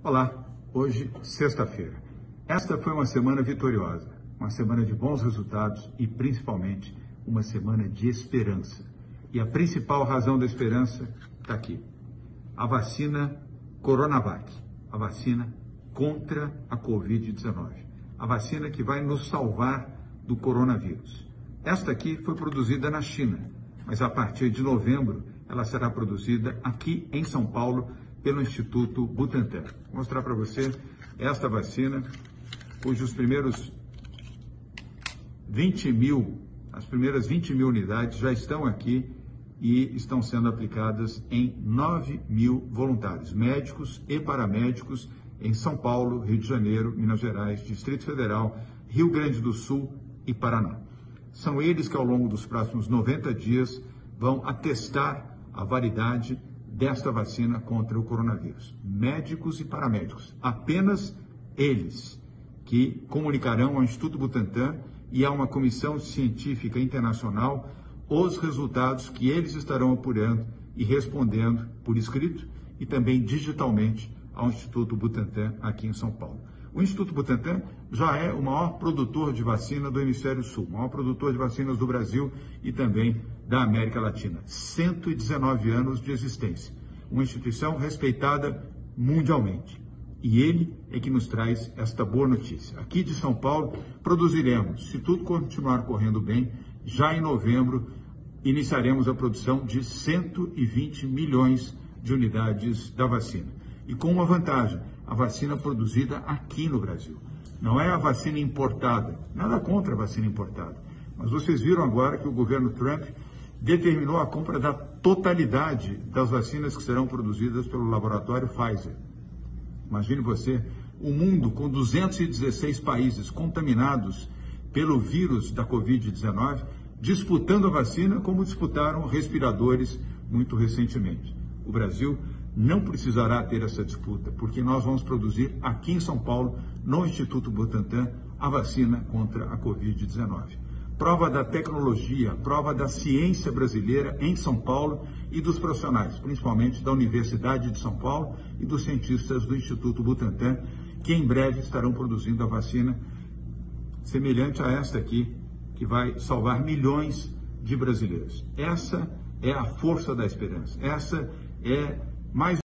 Olá, hoje, sexta-feira. Esta foi uma semana vitoriosa, uma semana de bons resultados e, principalmente, uma semana de esperança. E a principal razão da esperança está aqui. A vacina Coronavac, a vacina contra a Covid-19. A vacina que vai nos salvar do coronavírus. Esta aqui foi produzida na China, mas a partir de novembro ela será produzida aqui em São Paulo pelo Instituto Butantan. Vou mostrar para você esta vacina, cujos primeiros 20 mil, as primeiras 20 mil unidades já estão aqui e estão sendo aplicadas em 9 mil voluntários, médicos e paramédicos em São Paulo, Rio de Janeiro, Minas Gerais, Distrito Federal, Rio Grande do Sul e Paraná. São eles que ao longo dos próximos 90 dias vão atestar a validade desta vacina contra o coronavírus. Médicos e paramédicos, apenas eles que comunicarão ao Instituto Butantan e a uma comissão científica internacional os resultados que eles estarão apurando e respondendo por escrito e também digitalmente ao Instituto Butantan aqui em São Paulo. O Instituto Butantan já é o maior produtor de vacina do Hemisfério Sul, o maior produtor de vacinas do Brasil e também da América Latina. 119 anos de existência, uma instituição respeitada mundialmente. E ele é que nos traz esta boa notícia. Aqui de São Paulo, produziremos, se tudo continuar correndo bem, já em novembro, iniciaremos a produção de 120 milhões de unidades da vacina. E com uma vantagem, a vacina produzida aqui no Brasil. Não é a vacina importada, nada contra a vacina importada. Mas vocês viram agora que o governo Trump determinou a compra da totalidade das vacinas que serão produzidas pelo laboratório Pfizer. Imagine você, um mundo com 216 países contaminados pelo vírus da Covid-19, disputando a vacina como disputaram respiradores muito recentemente. O Brasil não precisará ter essa disputa, porque nós vamos produzir aqui em São Paulo, no Instituto Butantan, a vacina contra a Covid-19. Prova da tecnologia, prova da ciência brasileira em São Paulo e dos profissionais, principalmente da Universidade de São Paulo e dos cientistas do Instituto Butantan, que em breve estarão produzindo a vacina semelhante a esta aqui, que vai salvar milhões de brasileiros. Essa é a força da esperança. Essa é mais